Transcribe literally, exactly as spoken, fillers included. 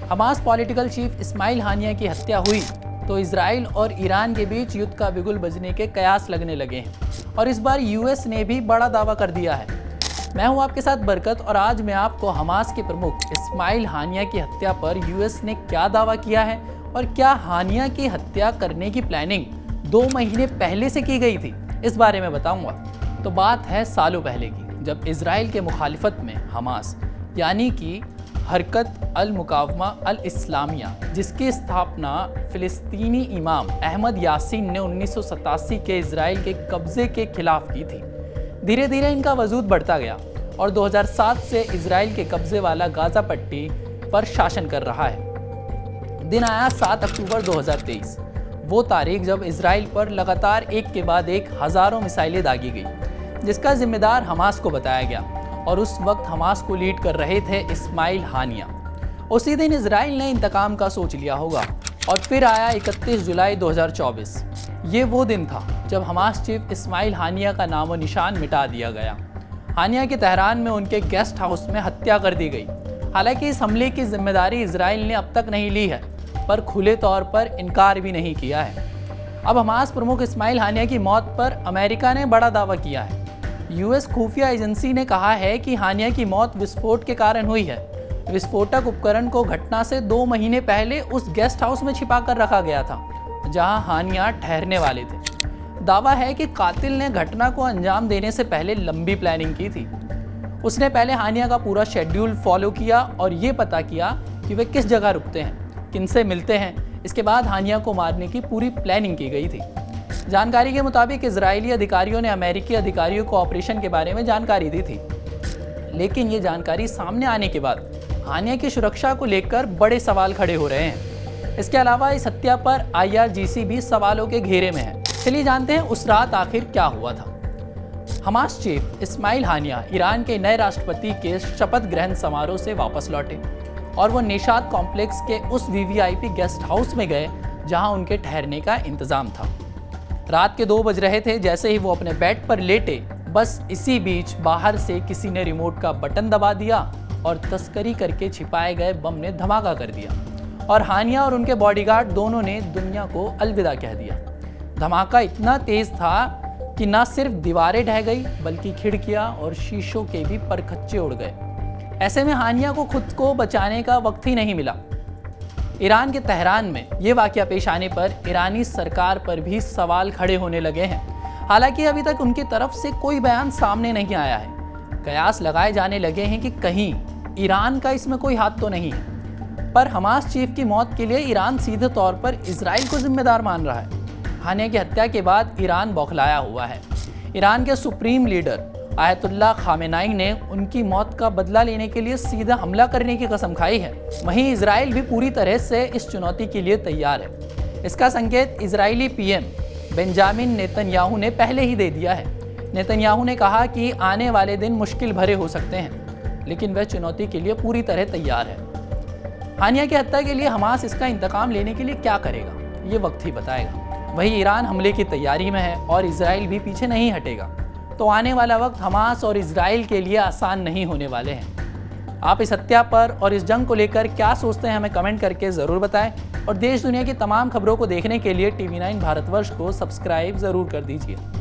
Hamas political chief Ismail Haniyeh की हत्या हुई तो इजराइल और ईरान के बीच युद्ध का बिगुल बजने के कयास लगने लगे हैं और इस बार यूएस ने भी बड़ा दावा कर दिया है। मैं हूं आपके साथ बरकत और आज मैं आपको हमास के प्रमुख इस्माइल हानिया की हत्या पर यूएस ने क्या दावा किया है और क्या हानिया की हत्या करने की प्लानिंग दो महीने पहले से की गई थी, इस बारे में बताऊंगा। तो बात है सालों पहले की, जब इजराइल के मुखालिफत में हमास यानी कि हरकत अल मुकावमा अल इस्लामिया, जिसकी स्थापना फिलिस्तीनी इमाम अहमद यासीन ने उन्नीस सौ सतासी के इजराइल के कब्जे के खिलाफ की थी, धीरे धीरे इनका वजूद बढ़ता गया और दो हज़ार सात से इजराइल के कब्जे वाला गाजा पट्टी पर शासन कर रहा है। दिन आया सात अक्टूबर दो हज़ार तेईस, वो तारीख जब इजराइल पर लगातार एक के बाद एक हज़ारों मिसाइलें दागी गई, जिसका जिम्मेदार हमास को बताया गया और उस वक्त हमास को लीड कर रहे थे इस्माइल हानिया। उसी दिन इजराइल ने इंतकाम का सोच लिया होगा और फिर आया इकतीस जुलाई दो हज़ार चौबीस। ये वो दिन था जब हमास चीफ इस्माइल हानिया का नामो निशान मिटा दिया गया। हानिया के तेहरान में उनके गेस्ट हाउस में हत्या कर दी गई। हालांकि इस हमले की जिम्मेदारी इजराइल ने अब तक नहीं ली है, पर खुले तौर पर इनकार भी नहीं किया है। अब हमास प्रमुख इस्माइल हानिया की मौत पर अमेरिका ने बड़ा दावा किया है। यूएस खुफिया एजेंसी ने कहा है कि हानिया की मौत विस्फोट के कारण हुई है। विस्फोटक उपकरण को घटना से दो महीने पहले उस गेस्ट हाउस में छिपा कर रखा गया था जहां हानिया ठहरने वाले थे। दावा है कि कातिल ने घटना को अंजाम देने से पहले लंबी प्लानिंग की थी। उसने पहले हानिया का पूरा शेड्यूल फॉलो किया और ये पता किया कि वे किस जगह रुकते हैं, किनसे मिलते हैं। इसके बाद हानिया को मारने की पूरी प्लानिंग की गई थी। जानकारी के मुताबिक इजरायली अधिकारियों ने अमेरिकी अधिकारियों को ऑपरेशन के बारे में जानकारी दी थी, लेकिन ये जानकारी सामने आने के बाद हानिया की सुरक्षा को लेकर बड़े सवाल खड़े हो रहे हैं। इसके अलावा इस हत्या पर आईआरजीसी भी सवालों के घेरे में है। चलिए जानते हैं उस रात आखिर क्या हुआ था। Hamas chief Ismail Haniyeh Iran के नए राष्ट्रपति के शपथ ग्रहण समारोह से वापस लौटे और वो निशात कॉम्प्लेक्स के उस वीवीआईपी गेस्ट हाउस में गए जहां उनके ठहरने का इंतजाम था। रात के दो बज रहे थे। जैसे ही वो अपने बेड पर लेटे, बस इसी बीच बाहर से किसी ने रिमोट का बटन दबा दिया और तस्करी करके छिपाए गए बम ने धमाका कर दिया और हानिया और उनके बॉडीगार्ड दोनों ने दुनिया को अलविदा कह दिया। धमाका इतना तेज था कि न सिर्फ दीवारें ढह गई बल्कि खिड़कियां और शीशों के भी परखच्चे उड़ गए। ऐसे में हानिया को खुद को बचाने का वक्त ही नहीं मिला। ईरान के तेहरान में ये वाकया पेश आने पर ईरानी सरकार पर भी सवाल खड़े होने लगे हैं। हालांकि अभी तक उनकी तरफ से कोई बयान सामने नहीं आया है। कयास लगाए जाने लगे हैं कि कहीं ईरान का इसमें कोई हाथ तो नहीं है, पर हमास चीफ की मौत के लिए ईरान सीधे तौर पर इजराइल को जिम्मेदार मान रहा है। हानिया की हत्या के बाद ईरान बौखलाया हुआ है। ईरान के सुप्रीम लीडर आयतुल्लाह खामेनाई ने उनकी मौत का बदला लेने के लिए सीधा हमला करने की कसम खाई है। वहीं इजराइल भी पूरी तरह से इस चुनौती के लिए तैयार है। इसका संकेत इजरायली पीएम बेंजामिन नेतन्याहू ने पहले ही दे दिया है। नेतन्याहू ने कहा कि आने वाले दिन मुश्किल भरे हो सकते हैं, लेकिन वह चुनौती के लिए पूरी तरह तैयार है। हानिया की हत्या के लिए हमास इसका इंतकाम लेने के लिए क्या करेगा, ये वक्त ही बताएगा। वहीं ईरान हमले की तैयारी में है और इजराइल भी पीछे नहीं हटेगा। तो आने वाला वक्त हमास और इजराइल के लिए आसान नहीं होने वाले हैं। आप इस हत्या पर और इस जंग को लेकर क्या सोचते हैं, हमें कमेंट करके ज़रूर बताएं और देश दुनिया की तमाम खबरों को देखने के लिए टीवी नाइन भारतवर्ष को सब्सक्राइब ज़रूर कर दीजिए।